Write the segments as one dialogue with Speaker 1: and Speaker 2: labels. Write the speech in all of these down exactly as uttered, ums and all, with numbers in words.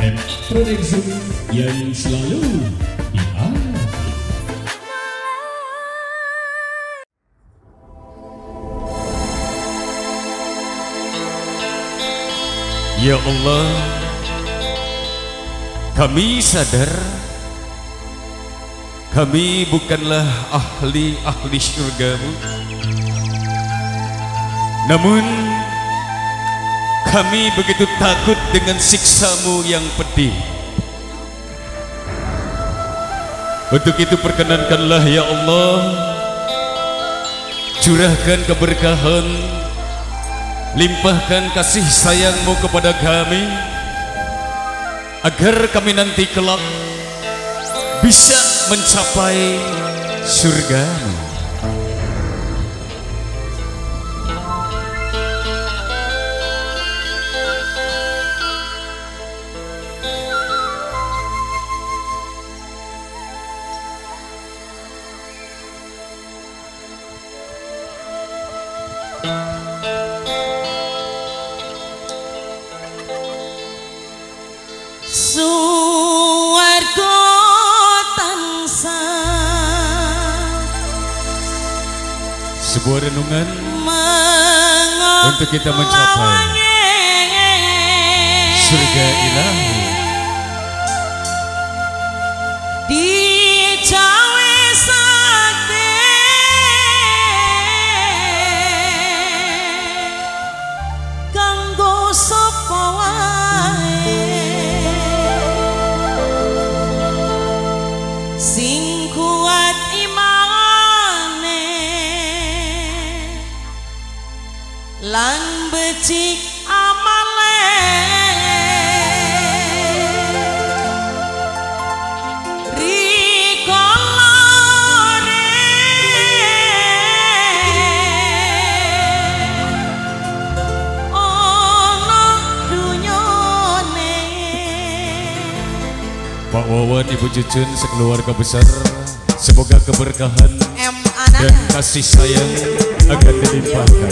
Speaker 1: dan produksi yang selalu di hati.
Speaker 2: Ya Allah, kami sadar kami bukanlah ahli-ahli syurga-Mu, namun kami begitu takut dengan siksa-Mu yang pedih. Untuk itu perkenankanlah ya Allah, curahkan keberkahan, limpahkan kasih sayang-Mu kepada kami, agar kami nanti kelak bisa mencapai surga-Mu.
Speaker 3: Suwarga tansah,
Speaker 2: sebuah renungan untuk kita mencapai surga ilahi.
Speaker 3: dicawe sakti kanggo sapa wae sing kuat imane lan becik amale. Rikolore ono dunyone.
Speaker 2: Pak Wawan, Ibu Cucun, sekeluarga besar, semoga keberkahan
Speaker 3: M
Speaker 2: dan kasih sayang akan dilimpahkan.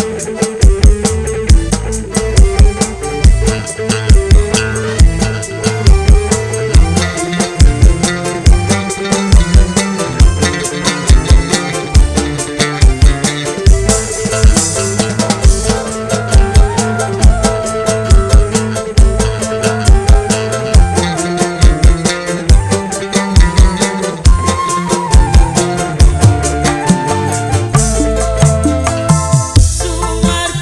Speaker 3: Suwarga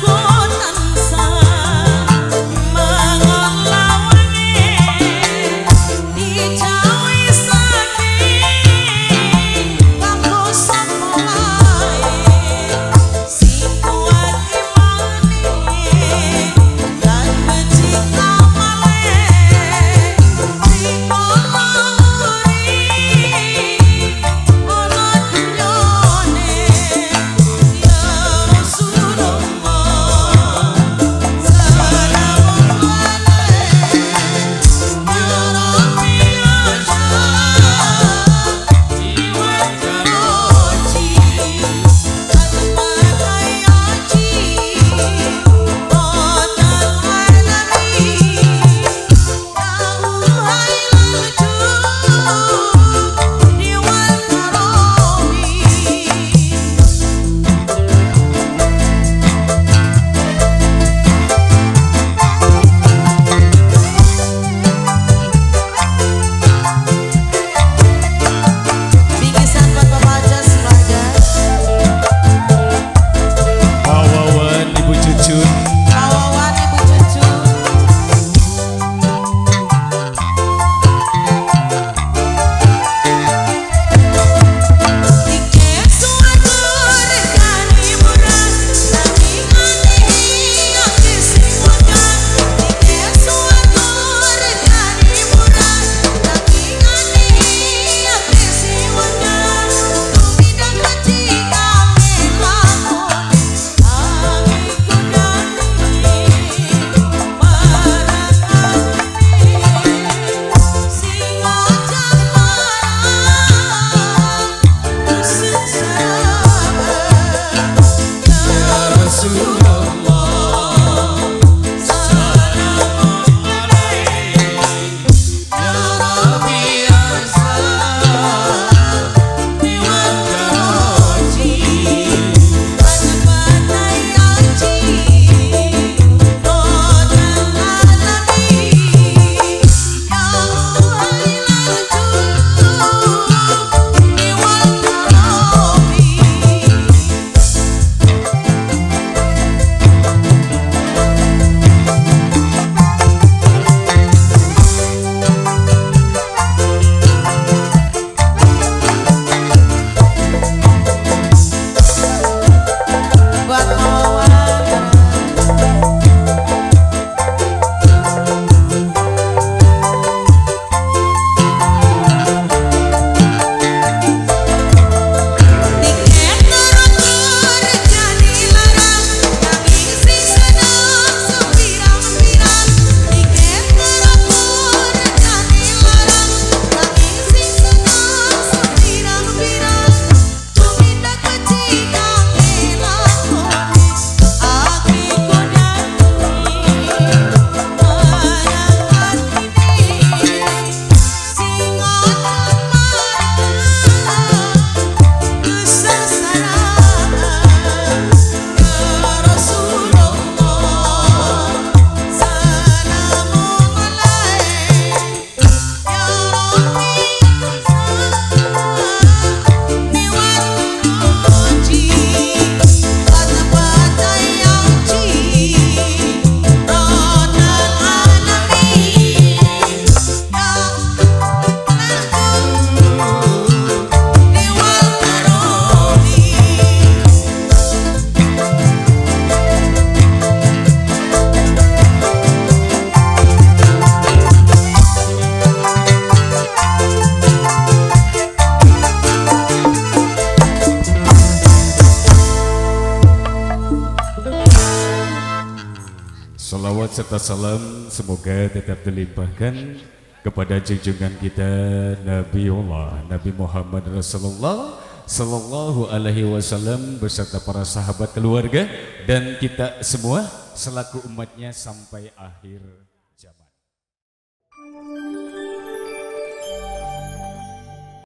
Speaker 2: serta salam semoga tetap dilimpahkan kepada junjungan kita Nabiullah Nabi Muhammad Rasulullah Sallallahu Alaihi Wasallam beserta para sahabat keluarga dan kita semua selaku umatnya sampai akhir